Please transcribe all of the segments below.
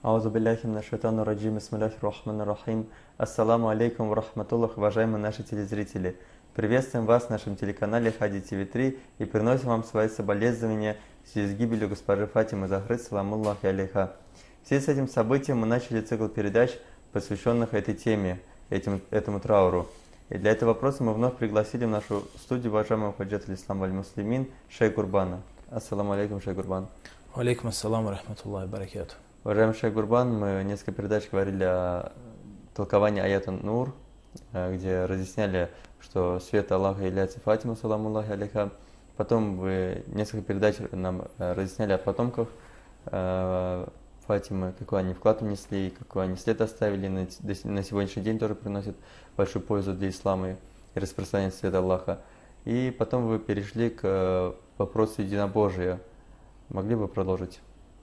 Аузу билляхи минаш шайтанир раджим, бисмиллахир рахманир рахим. Ассаламу алейкум ва рахматуллах, уважаемые наши телезрители. Приветствуем вас на нашем телеканале Хади ТВ3 и приносим вам свои соболезнования в связи с гибелью госпожи Фатимы Захры, саламуллахи алейха. В связи с этим событием мы начали цикл передач, посвященных этой теме, этому трауру. И для этого вопроса мы вновь пригласили в нашу студию уважаемого хаджата Ислам валь-Муслимин Шейх Гурбана. Ассаламу алейкум, Шейх Гурбан. Алейкум ассаламу рахматуллахи баракату. Уважаемый Шейх Гурбан, мы несколько передач говорили о толковании аята Нур, где разъясняли, что свет Аллаха является Фатима, саламуллахи алейха. Потом вы несколько передач нам разъясняли о потомках Фатимы, какой они вклад внесли, какой они след оставили, на сегодняшний день тоже приносят большую пользу для ислама и распространяют свет Аллаха. И потом вы перешли к вопросу единобожия. Могли бы продолжить?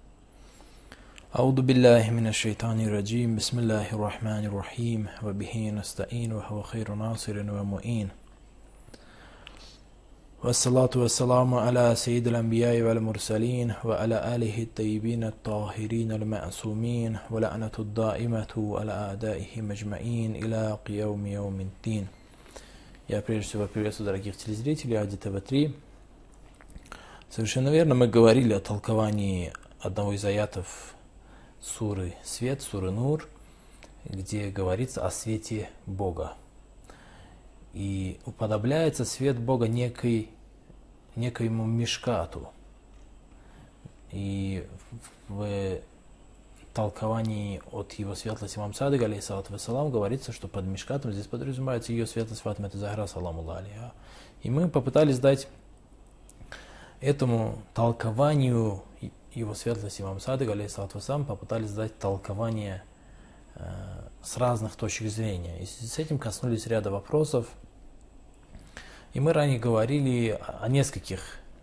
أعوذ بالله من الشيطان الرجيم بسم الله الرحمن الرحيم وبه نستعين وهو خير ناصر ومعين والصلاة والسلام على سيد الأنبياء والمرسلين وعلى آله الطيبين الطاهرين المعصومين ولعنة الدائمة على أعدائهم أجمعين إلى قيام يوم الدين. Я прежде всего приветствую дорогих телезрителей Хади ТВ3. Совершенно верно, мы говорили о толковании одного из аятов суры Свет, суры Нур, где говорится о свете Бога. И уподобляется свет Бога некоему мишкату. И в толковании от его светлости имам Садык, алейхиссалату вассалам, говорится, что под мишкатом здесь подразумевается ее светлость Фатима Захра, саламу алейха. И мы попытались дать этому толкованию его светлости имам Садык, алейхиссалату вассалам, попытались дать толкование с разных точек зрения. И с этим коснулись ряда вопросов. И мы ранее говорили о нескольких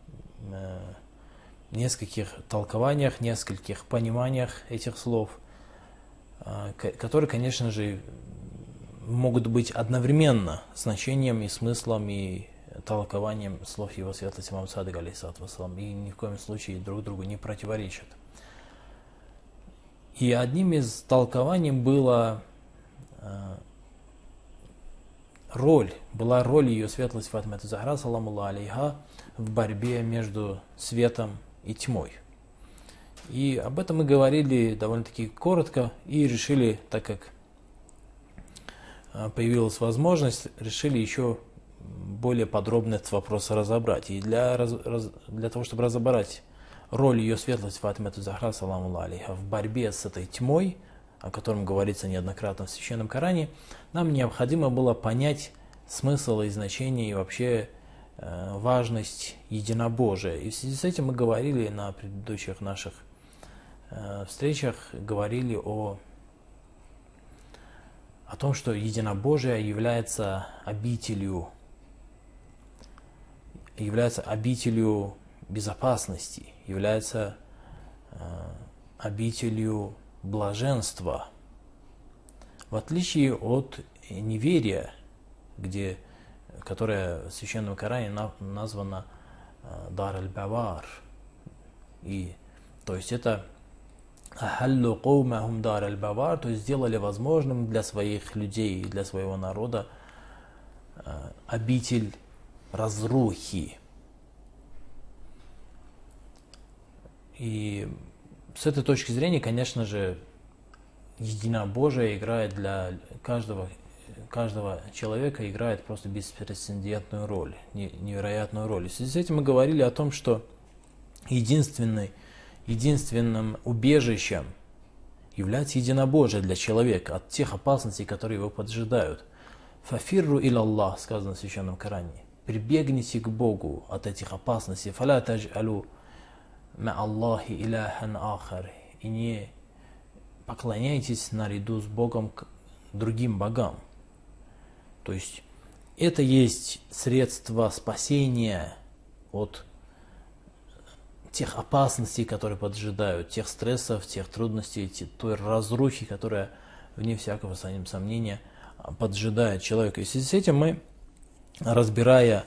толкованиях, нескольких пониманиях этих слов, которые, конечно же, могут быть одновременно значением и смыслом и толкованием слов его светлости имам Садык, алейхиссалату вассалам, и ни в коем случае друг другу не противоречат. И одним из толкований была роль ее светлости Фатимы Захра, саламу алейха, в борьбе между светом и тьмой. И об этом мы говорили довольно-таки коротко и решили, так как появилась возможность, решили еще более подробно этот вопрос разобрать. И для того, чтобы разобрать роль ее светлости Фатимы Захра, саламу алейха, в борьбе с этой тьмой, о котором говорится неоднократно в Священном Коране, нам необходимо было понять смысл и значение и вообще важность единобожия. И в связи с этим мы говорили на предыдущих наших встречах, говорили о том, что единобожие является обителью безопасности, является обителью блаженства, в отличие от неверия, которое в Священном Коране названо дар аль-бавар. И то есть это ахаллу каумахум дар аль-бавар, то есть сделали возможным для своих людей, для своего народа обитель разрухи. И с этой точки зрения, конечно же, единобожие играет для каждого человека, играет просто беспрецедентную роль, невероятную роль. И в связи с этим мы говорили о том, что единственным убежищем является единобожие для человека от тех опасностей, которые его поджидают. «Фафирру иля Аллах», сказано в Священном Коране. «Прибегните к Богу от этих опасностей». «Фаля тадж'алу ма Аллахи иляхан ахар». И не поклоняйтесь наряду с Богом к другим богам. То есть это есть средство спасения от тех опасностей, которые поджидают, тех стрессов, тех трудностей, той разрухи, которая, вне всякого сомнения, поджидает человека. И в связи с этим мы, разбирая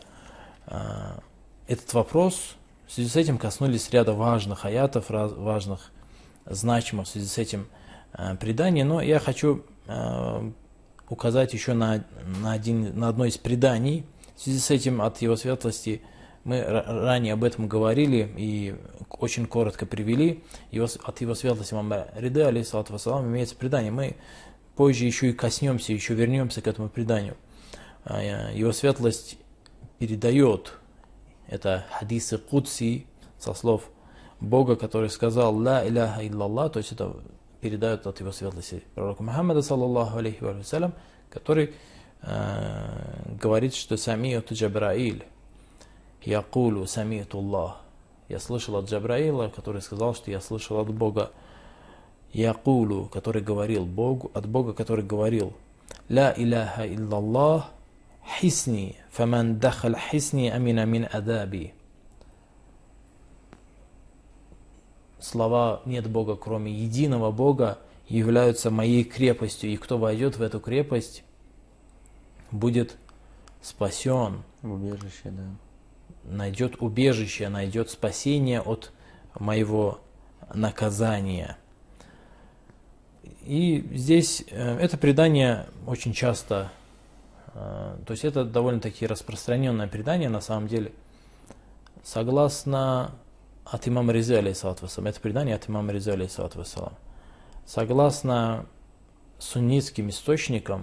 этот вопрос, в связи с этим коснулись ряда важных аятов, важных значимо в связи с этим предание, но я хочу указать еще на одно из преданий. В связи с этим от его светлости мы ранее об этом говорили и очень коротко привели. От его светлости имама Риды, алейхиссалату вассалам, имеется предание. Мы позже еще и коснемся, еще вернемся к этому преданию. Его светлость передает, это хадисы Кудси, со слов Бога, который сказал «Ла иляха иллаллах», то есть это передают от его светлости пророку Мухаммада, саллаллаху алейхи ва салям, который говорит, что «Самияту Джабраиль, якулу самияту Аллах». Я слышал от Джабраила, который сказал, что я слышал от Бога. Якулу, который говорил Богу, от Бога, который говорил «Ла иляха иллаллах, хисни, фаман дахал хисни амина мин адаби». Слова «нет Бога, кроме единого Бога» являются моей крепостью, и кто войдет в эту крепость, будет спасен. Убежище, да. Найдет убежище, найдет спасение от моего наказания. И здесь это предание очень часто, то есть это довольно-таки распространенное предание на самом деле, согласно от имама Ризы, алейхиссалату вассалам. Это предание от имама Ризы, алейхиссалату вассалам. Согласно суннитским источникам,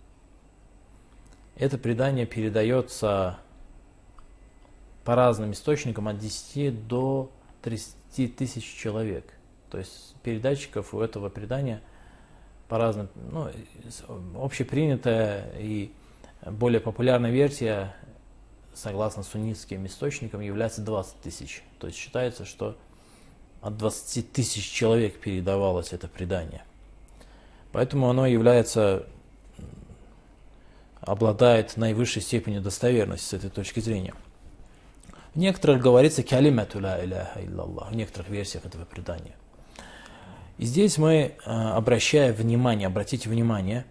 это предание передается по разным источникам от 10 до 30 тысяч человек. То есть передатчиков у этого предания по разным, общепринятая и более популярная версия, согласно суннитским источникам, является 20 тысяч. То есть считается, что от 20 тысяч человек передавалось это предание. Поэтому оно обладает наивысшей степенью достоверности с этой точки зрения. В некоторых говорится «калимату ла иляха иллаллах», в некоторых версиях этого предания. И здесь мы, обратите внимание,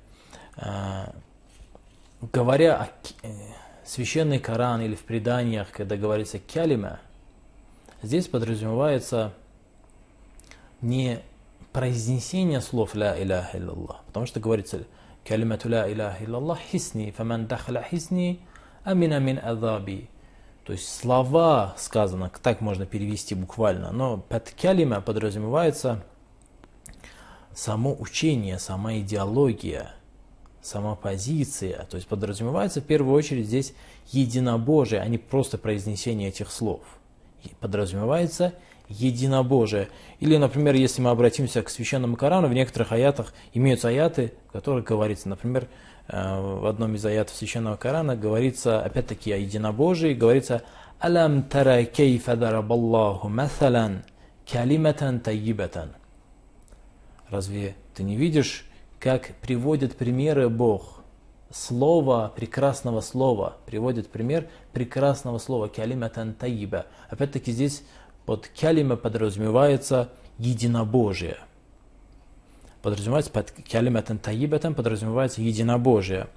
говоря о священный Коран или в преданиях, когда говорится «калима», здесь подразумевается не произнесение слов «ла иляха иллаллах», потому что говорится «калимату ла иляха иллаллах хисни, фаман дахала хисни, амина мин адаби». То есть слова сказано, так можно перевести буквально, но под калима подразумевается само учение, сама идеология, сама позиция. То есть подразумевается в первую очередь здесь единобожие, а не просто произнесение этих слов. Подразумевается единобожие. Или, например, если мы обратимся к священному Корану, в некоторых аятах имеются аяты, в которых говорится, например, в одном из аятов священного Корана говорится, опять-таки, о единобожии, говорится «Алам тара кейфа дарабаллаху масалан калиматан тайибатан». Разве ты не видишь, как приводит примеры Бог? Слово, прекрасного слова, приводит пример прекрасного слова «калиматан тайиба». Опять-таки здесь под «калима» подразумевается единобожие. Подразумевается под «калиматан тайибатан» подразумевается единобожие.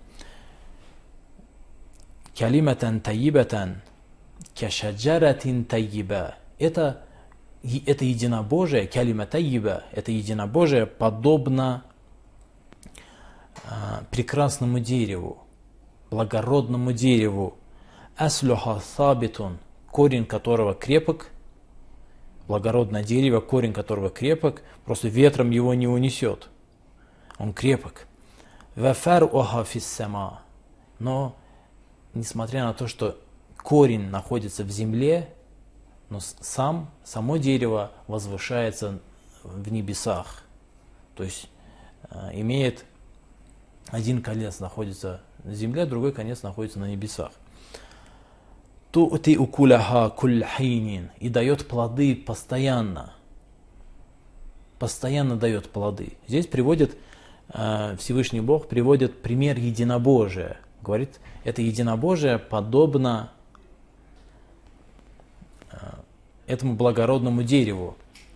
«Калиматан тайибатан кашаджаратин тайиба». Это единобожие, «калима тайиба», это единобожие подобно прекрасному дереву, благородному дереву, аслюха сабитун, корень которого крепок, благородное дерево, корень которого крепок, просто ветром его не унесет. Он крепок. Вафаруха фиссама. Но, несмотря на то, что корень находится в земле, но само дерево возвышается в небесах. То есть имеет один конец находится на земле, другой конец находится на небесах. Ту'ти укуляха кульхинин, и дает плоды постоянно. Постоянно дает плоды. Здесь Всевышний Бог приводит пример единобожия. Говорит, это единобожие подобно этому благородному дереву.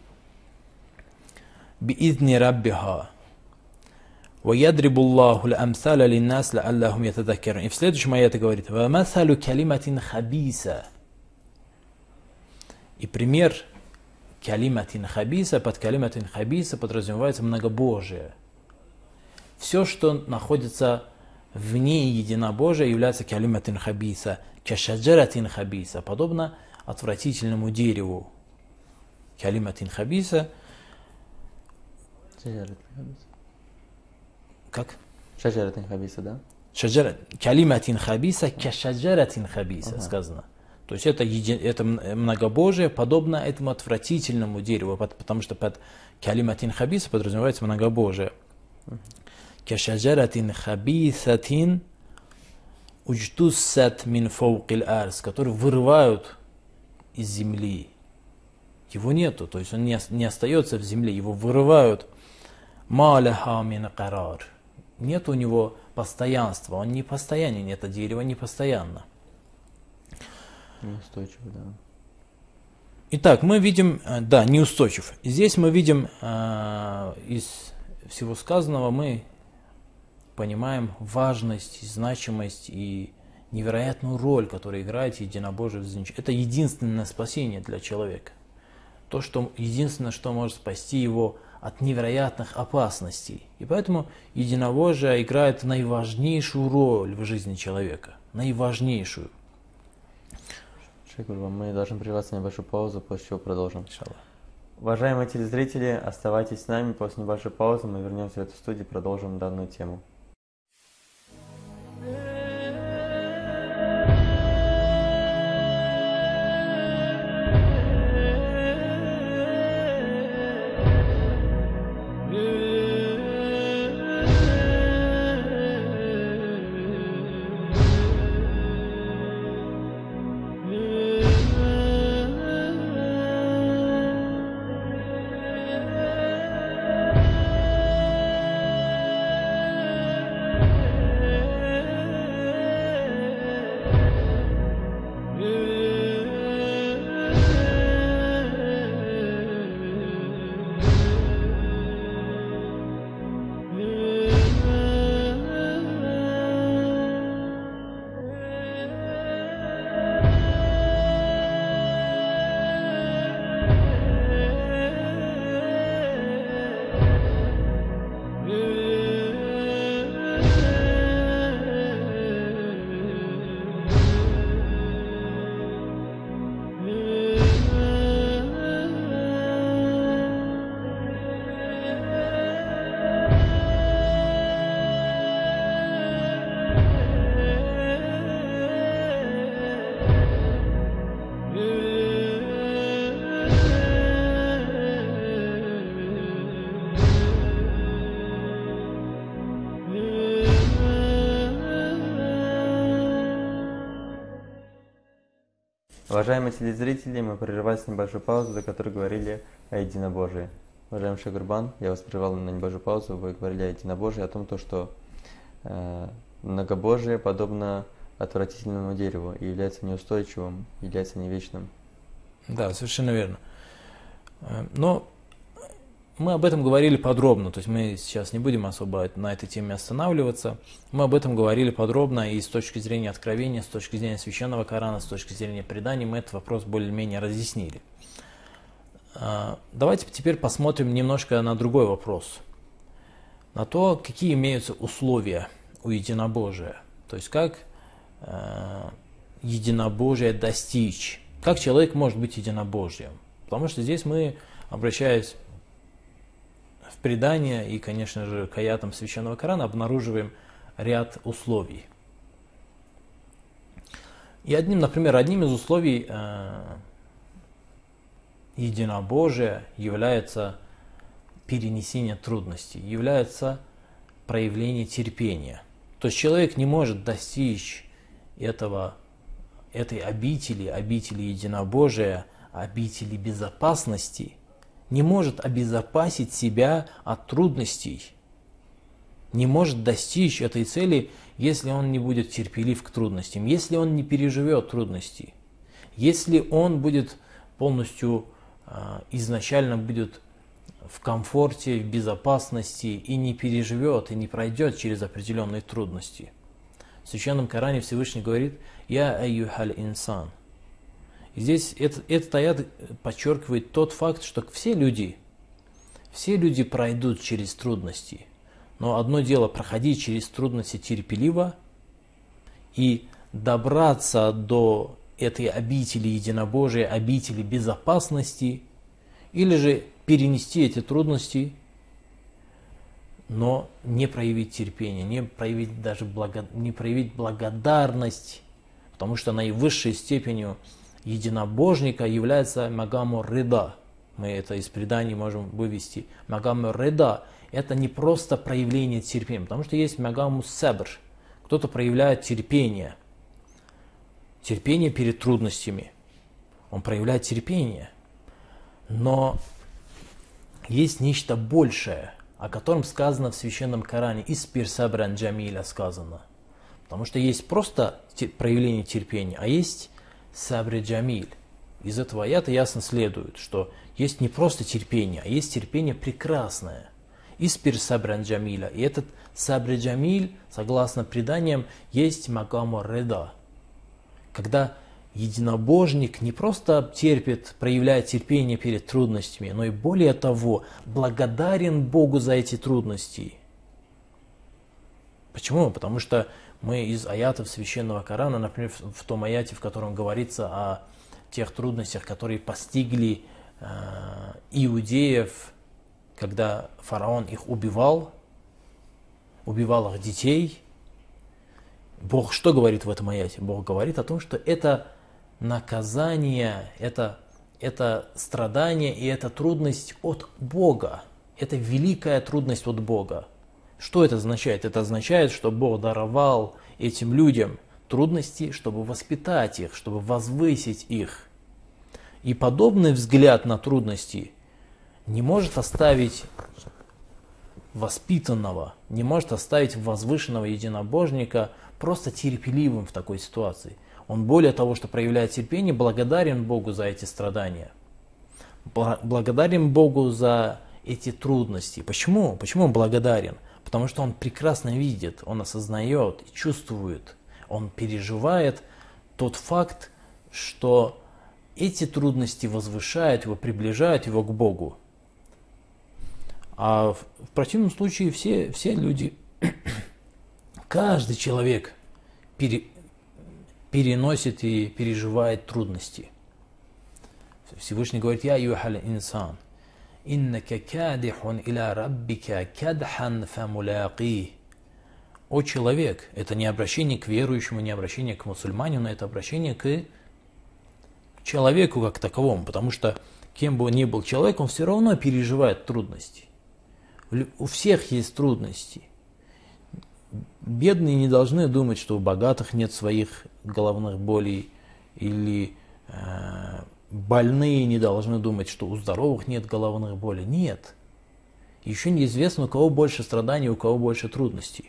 Биидни раббиха. وَيَدْرِبُ اللَّهُ الْأَمْثَالَ لِلنَّاسِ لَعَلَّهُمْ يَتَذَكَّرُونَ. И в следующем аяте говорит: وَمَثَلُ كَلِمَةٍ خَبِيثَةٍ. И пример калиматин хабиса, под калиматин хабиса подразумевается многобожие. Все, что находится вне единобожия, является калиматин хабиса, кашаджаратин хабиса, подобно отвратительному дереву. Калиматин хабиса. Как? Шаджаратин хабиса, да? Калиматин хабиса, кашаджаратин хабиса сказано. То есть это многобожие подобно этому отвратительному дереву, потому что под калиматин хабиса подразумевается многобожие. Кашаджаратин хабисатин уджтуссат мин фаукил арс, которые вырывают из земли. Его нету, то есть он не остается в земле, его вырывают. Маляха мин карар. Нет у него постоянства, он не постоянен, это дерево не постоянно. Неустойчив, да. Итак, мы видим, да, неустойчив. Здесь мы видим из всего сказанного, мы понимаем важность, значимость и невероятную роль, которую играет единобожие в жизни. Это единственное спасение для человека. То, что единственное, что может спасти его от невероятных опасностей. И поэтому единобожие играет наиважнейшую роль в жизни человека. Наиважнейшую. Шейх, мы должны прерваться на небольшую паузу, после чего продолжим. Иншаллах. Уважаемые телезрители, оставайтесь с нами. После небольшой паузы мы вернемся в эту студию и продолжим данную тему. Уважаемые телезрители, мы прерывались на небольшую паузу, за которой говорили о единобожии. Уважаемый Шейх Гурбан, я вас прервал на небольшую паузу, вы говорили о единобожии, о том, что многобожие подобно отвратительному дереву и является неустойчивым, является невечным. Да, совершенно верно. Но мы об этом говорили подробно, то есть мы сейчас не будем особо на этой теме останавливаться. Мы об этом говорили подробно и с точки зрения откровения, с точки зрения священного Корана, с точки зрения преданий мы этот вопрос более-менее разъяснили. Давайте теперь посмотрим немножко на другой вопрос. На то, какие имеются условия у единобожия. То есть как единобожие достичь. Как человек может быть единобожием. Потому что здесь мы, обращаясь в предание и, конечно же, к аятам священного Корана, обнаруживаем ряд условий. И одним из условий единобожия является перенесение трудностей, является проявление терпения. То есть человек не может достичь этой обители единобожия, обители безопасности, не может обезопасить себя от трудностей, не может достичь этой цели, если он не будет терпелив к трудностям, если он не переживет трудности, если он будет полностью изначально будет в комфорте, в безопасности и не переживет, и не пройдет через определенные трудности. В Священном Коране Всевышний говорит: «Я айюхаль инсан, Здесь этот аят подчеркивает тот факт, что все люди пройдут через трудности. Но одно дело проходить через трудности терпеливо и добраться до этой обители единобожия, обители безопасности, или же перенести эти трудности, но не проявить терпение, не проявить благодарность, потому что наивысшей степенью единобожника является магаму рида. Мы это из преданий можем вывести. Магаму рида – это не просто проявление терпения, потому что есть магаму сабр. Кто-то проявляет терпение перед трудностями. Он проявляет терпение. Но есть нечто большее, о котором сказано в Священном Коране. «Испир сабран джамиля» сказано. Потому что есть просто проявление терпения, а есть сабр джамиль. Из этого аята ясно следует, что есть не просто терпение, а есть терпение прекрасное. «Испир сабран джамиля». И этот сабр джамиль, согласно преданиям, есть макаму реда. Когда единобожник не просто терпит, проявляет терпение перед трудностями, но и более того, благодарен Богу за эти трудности. Почему? Потому что мы из аятов Священного Корана, например, в том аяте, в котором говорится о тех трудностях, которые постигли иудеев, когда фараон их убивал их детей, Бог что говорит в этом аяте? Бог говорит о том, что это наказание, это страдание и это трудность от Бога. Это великая трудность от Бога. Что это означает? Это означает, что Бог даровал этим людям трудности, чтобы воспитать их, чтобы возвысить их. И подобный взгляд на трудности не может оставить воспитанного, не может оставить возвышенного единобожника просто терпеливым в такой ситуации. Он более того, что проявляет терпение, благодарен Богу за эти страдания. Благодарен Богу за эти трудности. Почему? Почему он благодарен? Потому что он прекрасно видит, он осознает, чувствует, он переживает тот факт, что эти трудности возвышают его, приближают его к Богу. А в противном случае все люди, каждый человек переносит и переживает трудности. Всевышний говорит: «Я юхал инсан, иннака кадихун иля раббика кадхан фамуляqи». О человек, это не обращение к верующему, не обращение к мусульманину, это обращение к человеку как таковому, потому что кем бы он ни был человек, он все равно переживает трудности. У всех есть трудности. Бедные не должны думать, что у богатых нет своих головных болей, или больные не должны думать, что у здоровых нет головных болей. Нет. Еще неизвестно, у кого больше страданий, у кого больше трудностей.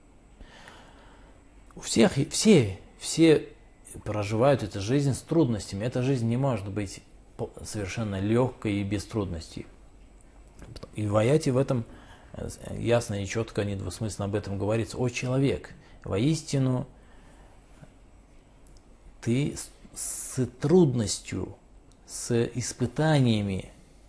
У всех, все проживают эту жизнь с трудностями. Эта жизнь не может быть совершенно легкой и без трудностей. И в аяте в этом ясно и четко, недвусмысленно об этом говорится. О человек, воистину ты с трудностью, с испытаниями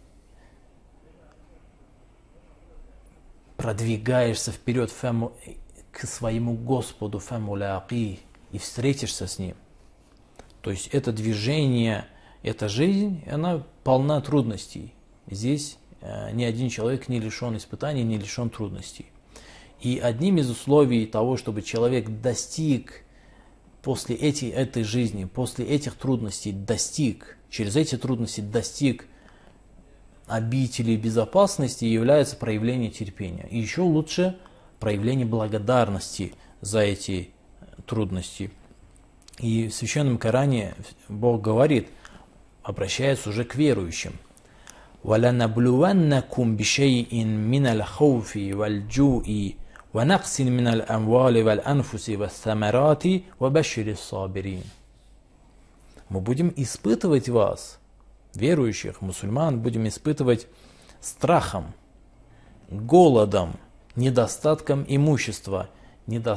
продвигаешься вперед к своему Господу фамуляqи и встретишься с Ним. То есть это движение, эта жизнь, она полна трудностей. Здесь ни один человек не лишен испытаний, не лишен трудностей. И одним из условий того, чтобы человек достиг после этой жизни, после этих трудностей через эти трудности достиг обители безопасности, является проявление терпения. И еще лучше проявление благодарности за эти трудности. И в Священном Коране Бог говорит, обращаясь уже к верующим: وَلَنَبْلُوَنَّكُمْ بِشَيْءٍ مِّنَ الْخَوْفِ وَالْجُوءِ وَنَقْصٍ مِّنَ الْأَمْوَالِ وَالْأَنْفُسِ وَالثَّمَرَاتِ وَبَشِّرِ الصَّابِرِينَ. Мы будем испытывать вас, верующих, мусульман, будем испытывать страхом, голодом, недостатком имущества,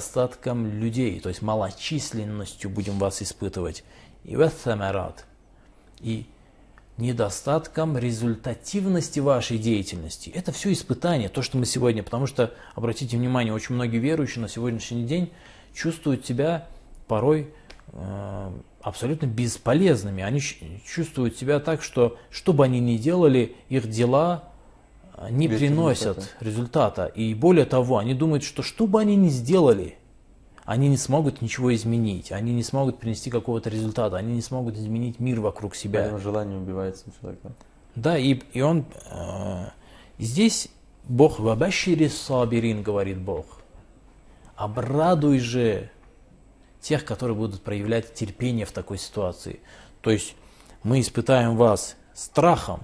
недостатком людей, то есть малочисленностью будем вас испытывать. И вассамарат, и недостатком результативности вашей деятельности. Это все испытание, то, что мы сегодня, потому что, обратите внимание, очень многие верующие на сегодняшний день чувствуют себя порой абсолютно бесполезными. Они чувствуют себя так, что бы они ни делали, их дела не приносят результата. И более того, они думают, что бы они ни сделали, они не смогут ничего изменить, они не смогут принести какого-то результата, они не смогут изменить мир вокруг себя. Поэтому желание убивается у человека. Да, и он здесь Бог «Вабашири сабирин», говорит Бог. Обрадуй же тех, которые будут проявлять терпение в такой ситуации. То есть мы испытаем вас страхом.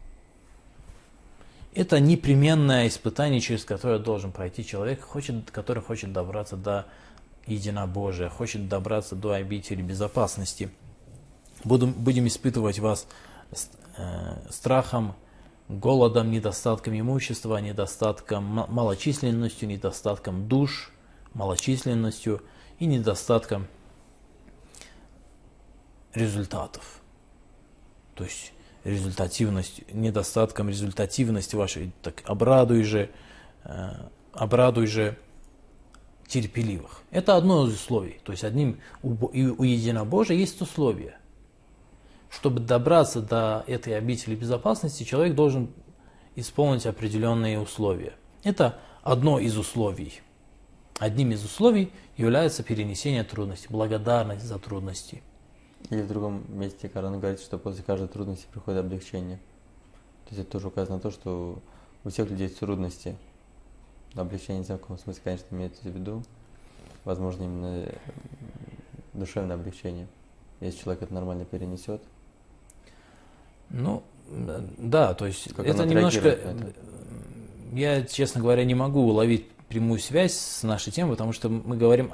Это непременное испытание, через которое должен пройти человек, который хочет добраться до единобожия, хочет добраться до обители безопасности. Будем испытывать вас страхом, голодом, недостатком имущества, недостатком малочисленностью, недостатком душ, малочисленностью и недостатком результатов. То есть недостатком результативности вашей. Так обрадуй же терпеливых. Это одно из условий. То есть у единобожия есть условия. Чтобы добраться до этой обители безопасности, человек должен исполнить определенные условия. Это одно из условий. Одним из условий является перенесение трудностей, благодарность за трудности. Или в другом месте Коран говорит, что после каждой трудности приходит облегчение. То есть это тоже указано на то, что у всех людей есть трудности. Облегчение не знаю, в каком смысле, конечно, имеется в виду. Возможно, именно душевное облегчение. Если человек это нормально перенесет. Ну, да, то есть как это немножко... Я, честно говоря, не могу уловить прямую связь с нашей темой, потому что мы говорим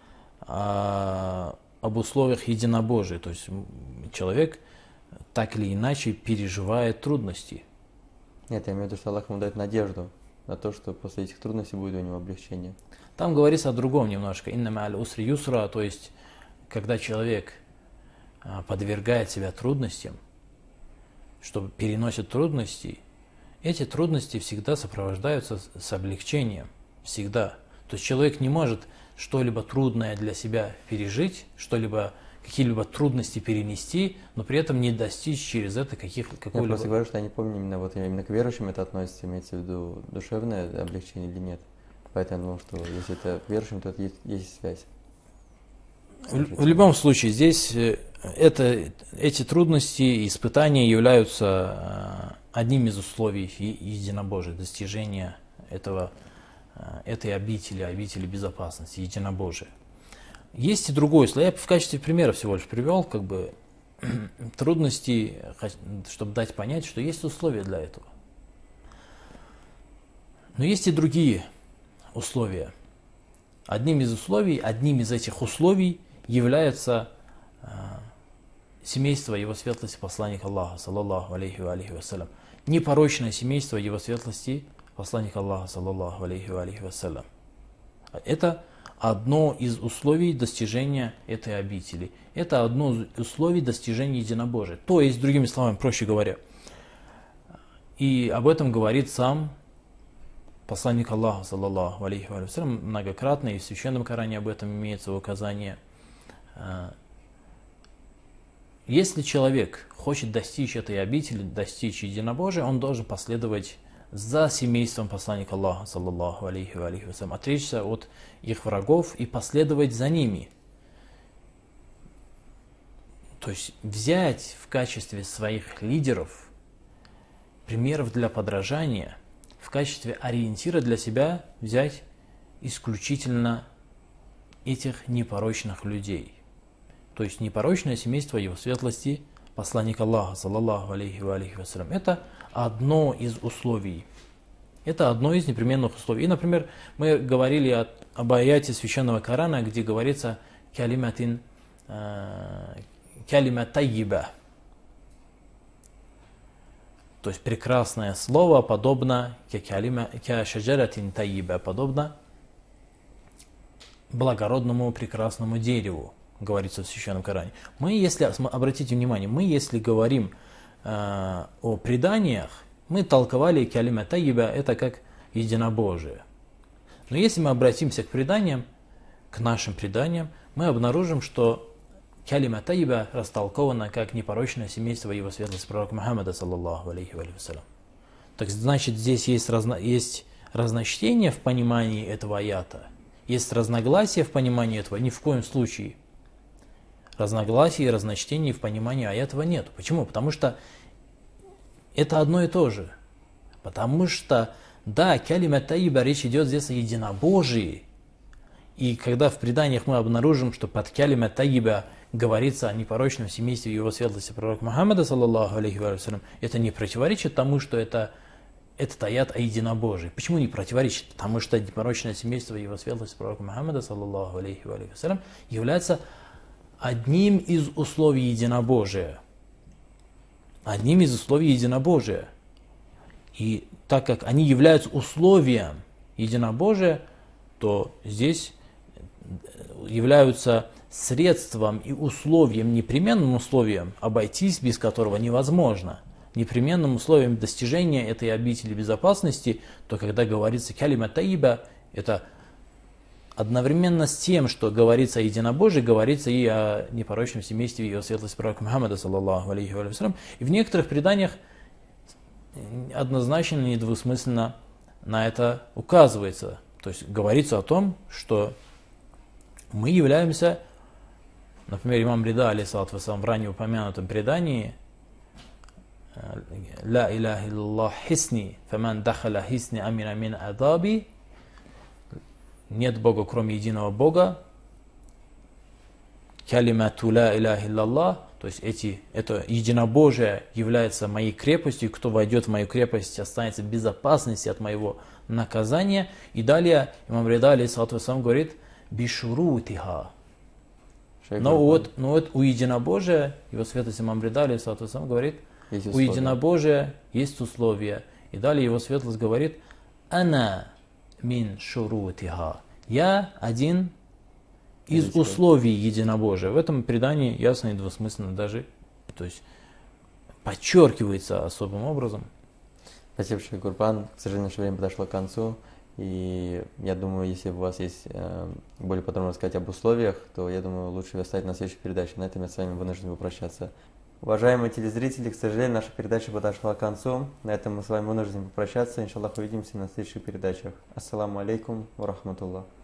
об условиях единобожия. То есть человек так или иначе переживает трудности. Нет, я имею в виду, что Аллах ему дает надежду на то, что после этих трудностей будет у него облегчение. Там говорится о другом немножко. «Инна ма'аль усри юсра», то есть когда человек подвергает себя трудностям, что переносит трудности, эти трудности всегда сопровождаются с облегчением. Всегда. То есть человек не может что-либо трудное для себя пережить, какие-либо трудности перенести, но при этом не достичь через это какого-либо... Я просто говорю, что я не помню именно к верующим это относится, имеется в виду душевное облегчение или нет. Поэтому я думал, что если это к верующим, то это есть связь. В любом случае, здесь эти трудности и испытания являются одним из условий единобожия, достижения этой обители безопасности, единобожия. Есть и другое условие. Я в качестве примера всего лишь привел трудности, чтобы дать понять, что есть условия для этого. Но есть и другие условия. Одним из этих условий является семейство его светлости посланника Аллаха, саллаллаху алейхи ва алейхи вассалям. Непорочное семейство его светлости посланника Аллаха, саллаллаху алейхи ва алейхи вассалям. Это одно из условий достижения этой обители. Это одно из условий достижения единобожия. То есть, другими словами, проще говоря, и об этом говорит сам посланник Аллаха, саллаллаху алейхи ва саллям, многократно, и в Священном Коране об этом имеется указание. Если человек хочет достичь этой обители, достичь единобожия, он должен последовать за семейством посланника Аллаха, саллаллаху алейхи ва саллям, отречься от их врагов и последовать за ними. То есть взять в качестве своих лидеров, примеров для подражания, в качестве ориентира для себя взять исключительно этих непорочных людей. То есть непорочное семейство его светлости, посланник Аллаха, саллаллаху алейхи ва саллям. Это одно из условий. Это одно из непременных условий. И, например, мы говорили об аяте Священного Корана, где говорится калима тайиба. То есть прекрасное слово подобно шаджаратин тайиба, подобно благородному прекрасному дереву. говорится в Священном Коране. Мы, если, обратите внимание, мы, если говорим о преданиях, мы толковали калима тайиба, это как единобожие. Но если мы обратимся к преданиям, к нашим преданиям, мы обнаружим, что калима тайиба растолкована как непорочное семейство его светлости пророка Мухаммада, саллаллаху алейхи ва салям. Так значит, здесь есть разночтение в понимании этого аята, есть разногласия в понимании этого, ни в коем случае. Разногласий и разночтений в понимании аятова нет. Почему? Потому что это одно и то же. Потому что, да, калима тайиба, речь идет здесь о единобожии. И когда в преданиях мы обнаружим, что под калима тайиба говорится о непорочном семействе его светлости пророка Мухаммада, саллаллаху алейхи ва салям, это не противоречит тому, что этот аят о единобожии. Почему не противоречит? Потому что непорочное семейство его светлости пророка Мухаммада, саллаллаху алейхи ва салям, является одним из условий единобожия. Одним из условий единобожия. И так как они являются условием единобожия, то здесь являются средством и условием, непременным условием, обойтись без которого невозможно. Непременным условием достижения этой обители безопасности, то когда говорится калима тайиба, это одновременно с тем, что говорится о единобожии, говорится и о непорочном семействе его светлости пророка Мухаммада, саллаллаху алейхи ва салям. И в некоторых преданиях однозначно, недвусмысленно на это указывается. То есть говорится о том, что мы являемся, например, имам Рида, алейхиссалату вассалам, в ранее упомянутом предании, «Ла илляха илляллах хисни, фаман дахаля хисни амина мин адаби», нет Бога, кроме единого Бога, «Калимату ла илляха илляллах», то есть это единобожие является моей крепостью, кто войдет в мою крепость, останется в безопасности от моего наказания. И далее имам Рида, алейхиссалату вассалам, говорит «бишурутиха». Но вот у единобожия, его светлость имам Рида, алейхиссалату вассалам, говорит, у единобожия есть условия. И далее его светлость говорит «ана мин шурутиха». Я один из условий единобожия. В этом предании ясно и недвусмысленно даже, то есть подчеркивается особым образом. Спасибо, Шейх Гурбан. К сожалению, наше время подошло к концу. И я думаю, если у вас есть более подробно рассказать об условиях, то я думаю, лучше оставить на следующей передаче. На этом я с вами вынужден попрощаться. Уважаемые телезрители, к сожалению, наша передача подошла к концу. На этом мы с вами вынуждены попрощаться. Иншаллах, увидимся на следующих передачах. Ассаламу алейкум ва рахматуллах.